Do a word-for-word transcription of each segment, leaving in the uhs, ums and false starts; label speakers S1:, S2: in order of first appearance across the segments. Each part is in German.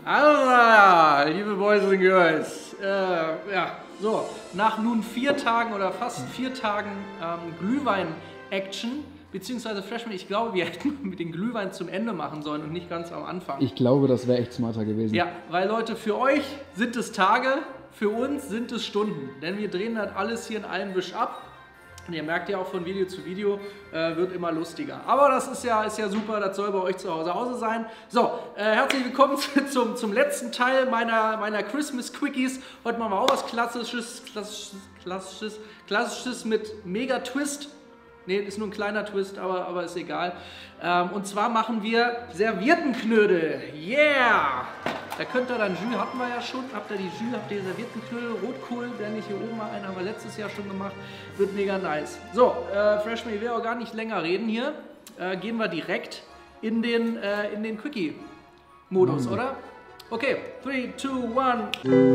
S1: Also, liebe Boys and Girls, äh, ja, so, nach nun vier Tagen oder fast vier Tagen ähm, Glühwein-Action, beziehungsweise Freshman, ich glaube, wir hätten mit den Glühwein zum Ende machen sollen und nicht ganz am Anfang.
S2: Ich glaube, das wäre echt smarter gewesen.
S1: Ja, weil Leute, für euch sind es Tage, für uns sind es Stunden, denn wir drehen das alles hier in einem Wisch ab. Und ihr merkt ja auch von Video zu Video, äh, wird immer lustiger. Aber das ist ja, ist ja super, das soll bei euch zu Hause Hause sein. So, äh, herzlich willkommen zum, zum letzten Teil meiner, meiner Christmas Quickies. Heute machen wir auch was Klassisches, Klassisches, Klassisches, Klassisches mit Mega Twist. Ne, ist nur ein kleiner Twist, aber, aber ist egal. Ähm, und zwar machen wir Serviettenknödel. Yeah! Da könnt ihr dann Jus, hatten wir ja schon. Habt ihr die Jus, habt ihr Serviettenknödel, Rotkohl, blende ich hier oben mal ein, haben wir letztes Jahr schon gemacht. Wird mega nice. So, äh, Freshman, ich will auch gar nicht länger reden hier. Äh, gehen wir direkt in den, äh, in den Quickie-Modus, mhm. oder? Okay, three, two, one.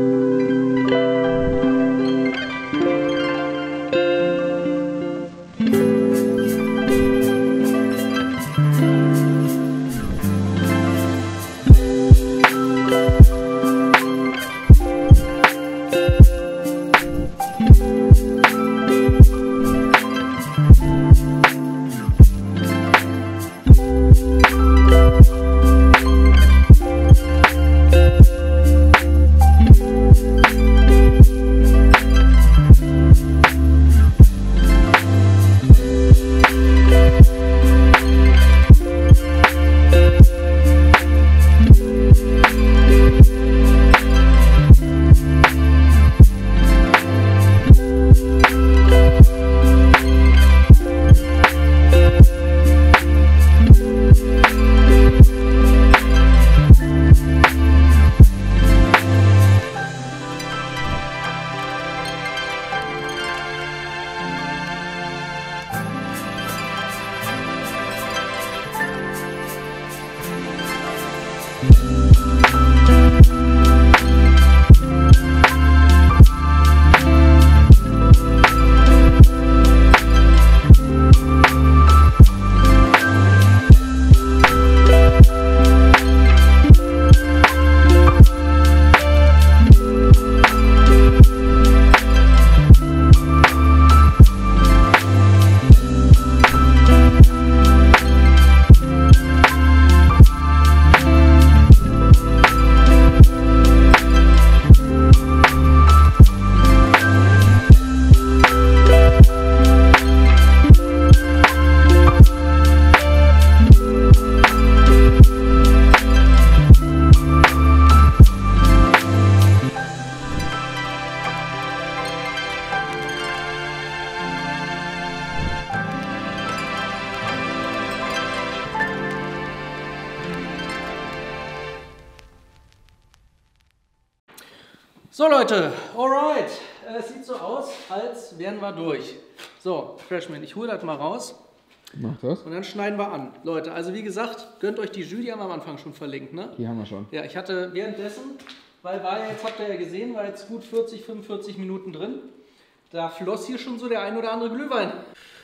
S1: So Leute, alright, es sieht so aus, als wären wir durch. So, Freshman, ich hole das mal raus.
S2: Mach das.
S1: Und dann schneiden wir an. Leute, also wie gesagt, gönnt euch die Jus, die haben wir am Anfang schon verlinkt, ne?
S2: Die haben wir schon.
S1: Ja, ich hatte währenddessen, weil war ja, jetzt habt ihr ja gesehen, war jetzt gut vierzig, fünfundvierzig Minuten drin. Da floss hier schon so der ein oder andere Glühwein.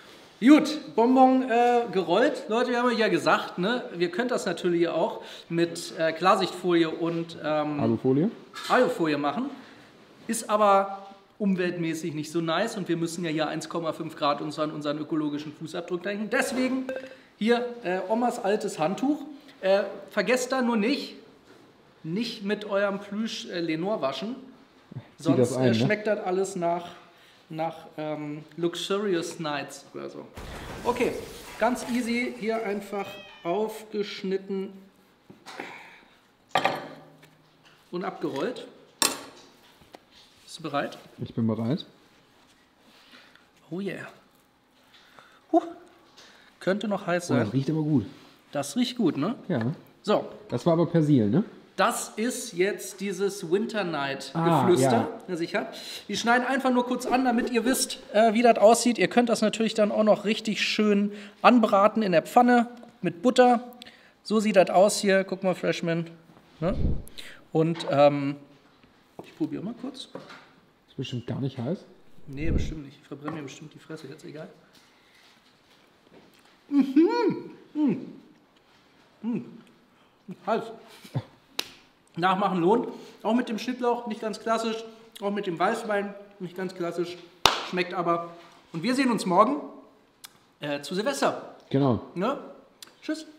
S1: Gut, Bonbon äh, gerollt. Leute, wir haben euch ja gesagt, ne, wir könnt das natürlich auch mit äh, Klarsichtfolie und ähm,
S2: Alufolie.
S1: Alufolie machen. Ist aber umweltmäßig nicht so nice und wir müssen ja hier eins Komma fünf Grad uns an unseren ökologischen Fußabdruck denken. Deswegen hier äh, Omas altes Handtuch. Äh, vergesst da nur nicht, nicht mit eurem Plüsch äh, Lenore waschen. Sonst das ein, äh, schmeckt ne? das alles nach... nach ähm, Luxurious Nights oder so. Okay, ganz easy, hier einfach aufgeschnitten und abgerollt. Bist du bereit?
S2: Ich bin bereit.
S1: Oh yeah. Huh. Könnte noch heiß sein.
S2: Oh, das riecht aber gut.
S1: Das riecht gut, ne?
S2: Ja.
S1: So.
S2: Das war aber Persil, ne?
S1: Das ist jetzt dieses Winter Night
S2: ah,
S1: Geflüster.
S2: Ja.
S1: Ja, sicher. Wir schneiden einfach nur kurz an, damit ihr wisst, äh, wie das aussieht. Ihr könnt das natürlich dann auch noch richtig schön anbraten in der Pfanne mit Butter. So sieht das aus hier. Guck mal, Freshman. Ne? Und ähm, ich probiere mal kurz.
S2: Ist bestimmt gar nicht heiß.
S1: Nee, bestimmt nicht. Ich verbrenne mir bestimmt die Fresse. Jetzt egal. Mhm. Mhm. Mhm. Heiß. Nachmachen lohnt. Auch mit dem Schnittlauch, nicht ganz klassisch. Auch mit dem Weißwein, nicht ganz klassisch. Schmeckt aber. Und wir sehen uns morgen äh, zu Silvester.
S2: Genau.
S1: Ne? Tschüss.